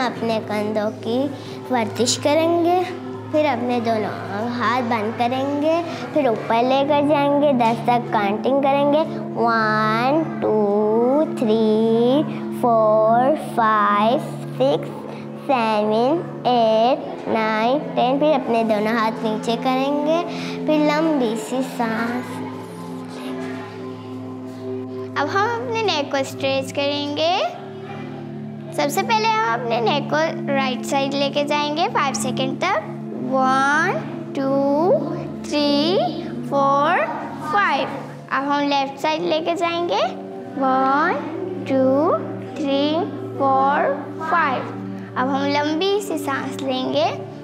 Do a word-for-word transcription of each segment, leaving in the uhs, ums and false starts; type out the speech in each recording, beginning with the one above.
अपने कंधों की वर्जिश करेंगे। फिर अपने दोनों हाथ बंद करेंगे, फिर ऊपर लेकर जाएंगे, दस तक काउंटिंग करेंगे। One two three four five six seven eight nine ten. फिर अपने दोनों हाथ नीचे करेंगे, फिर लंबी सी सांस। अब हम अपने नेक को स्ट्रेच करेंगे। सबसे पहले हम अपने नेक को राइट साइड लेके जाएंगे फाइव सेकेंड तक। One two three four five. अब हम लेफ्ट साइड लेके जाएंगे। One two three four five. अब हम लंबी सी सांस लेंगे।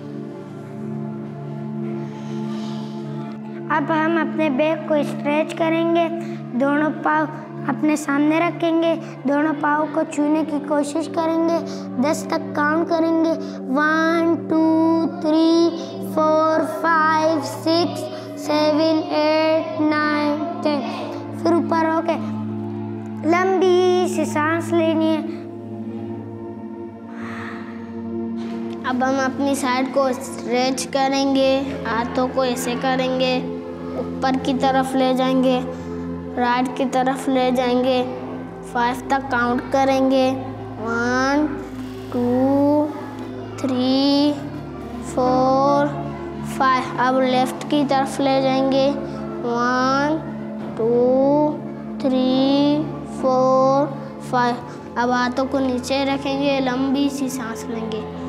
अब हम अपने बैक को स्ट्रेच करेंगे। दोनों पाँव अपने सामने रखेंगे, दोनों पाँव को छूने की कोशिश करेंगे, दस तक काउंट करेंगे। One two three four five six seven eight nine ten. फिर ऊपर होके लंबी सी सांस लेनी है। अब हम अपनी साइड को स्ट्रेच करेंगे, हाथों को ऐसे करेंगे, ऊपर की तरफ ले जाएंगे, राइट की तरफ ले जाएंगे, फाइव तक काउंट करेंगे। One two three four five. अब लेफ्ट की तरफ ले जाएंगे। One two three four five. अब हाथों को नीचे रखेंगे, लंबी सी सांस लेंगे।